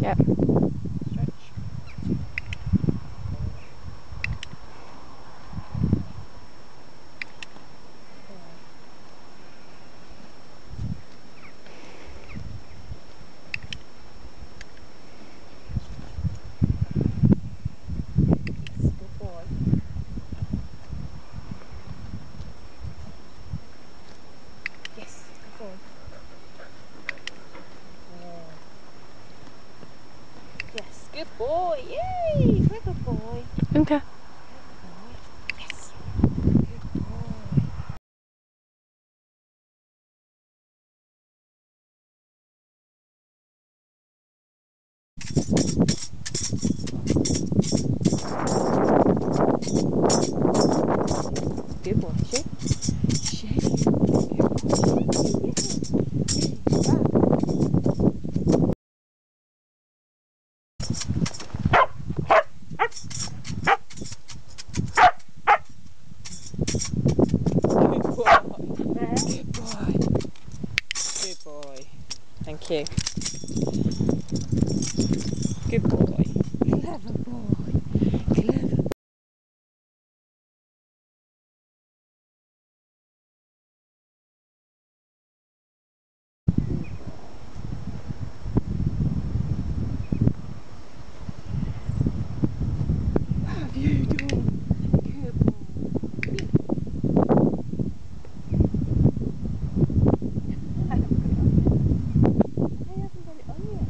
Yep. Stretch. Good boy. Yes, good boy. Yeah. Yes, good boy. Yay! Clever boy. Okay. Clever boy. Yes. Good boy. Good boy. Shake. Shake. Good boy. Good boy. Thank you. Good boy. Clever boy. Clever. What have you done? Good boy. I haven't got it on yet.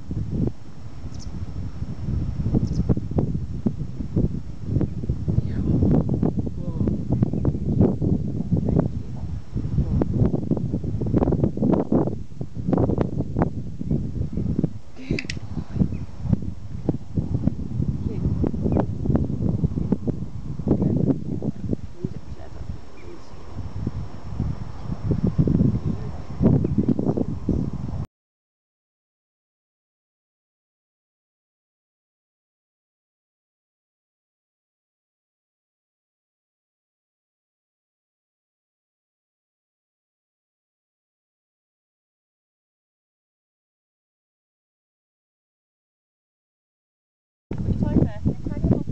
Put your toy first, then try the other one.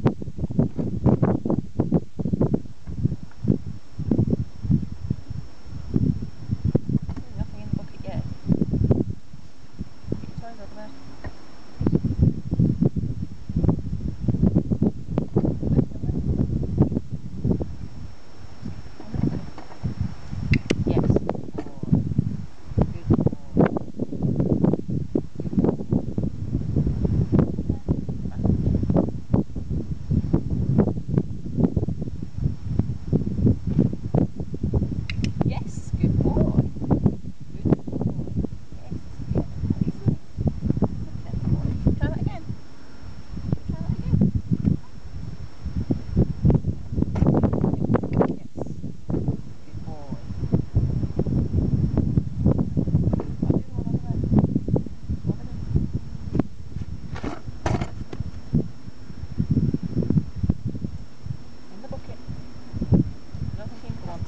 Nothing in the bucket yet. Get your toys over there. Yes. Good boy. Good boy. Yes, good boy. Good boy. Yes, clever boy, isn't it? Clever boy. Try that again. Try that again. Yes. Good boy. I'll do the one over there. Over there. In the bucket. Nothing Inca wants.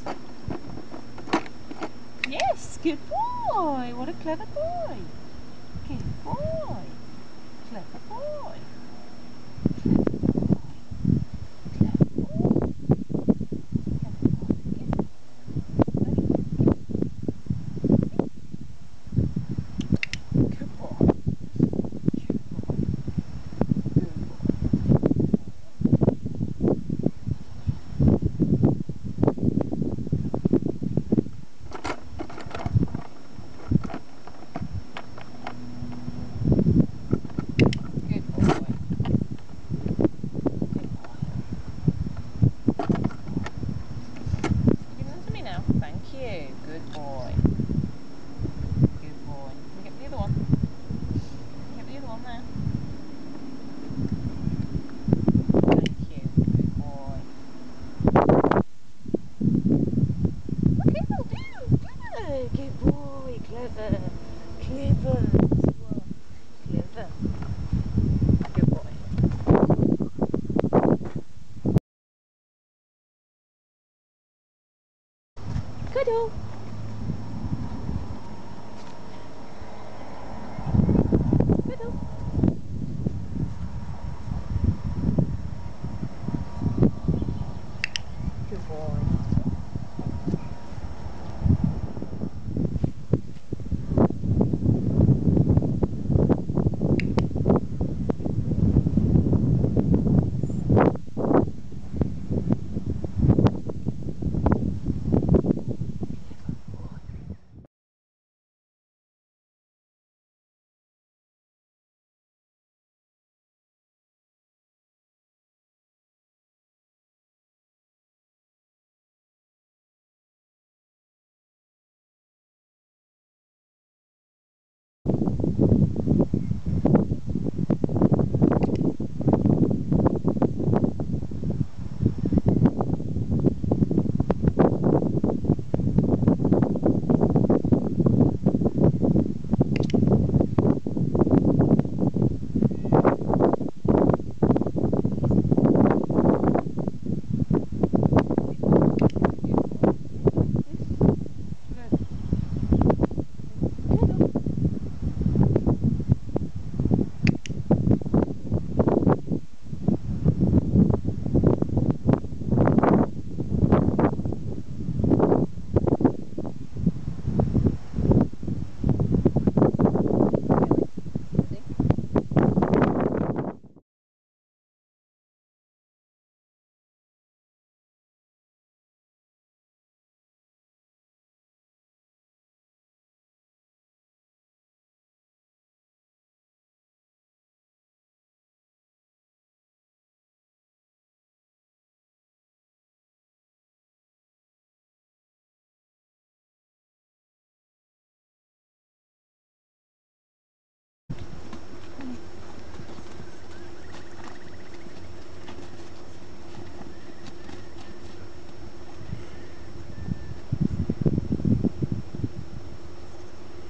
Yes, good boy. What a clever boy. Good boy. Clever boy. Clever boy. Clever boy. Clever boy. Yes. Good boy. Good boy. Good boy. Good boy. Good boy. You give them to me now. Thank you. Good boy. Good boy. Can you get me the other one? Can you get me the other one there? Thank you. Good boy. Okay, will do. Good. Good boy. Clever. Clever. Clever. Good boy. Cuddle.